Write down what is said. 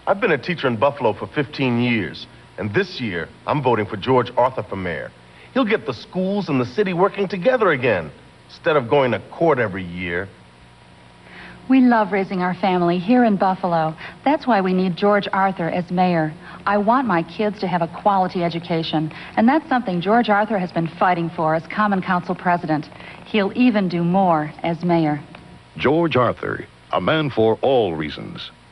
I've been a teacher in Buffalo for 15 years, and this year, I'm voting for George Arthur for mayor. He'll get the schools and the city working together again, instead of going to court every year. We love raising our family here in Buffalo. That's why we need George Arthur as mayor. I want my kids to have a quality education, and that's something George Arthur has been fighting for as Common Council president. He'll even do more as mayor. George Arthur, a man for all reasons.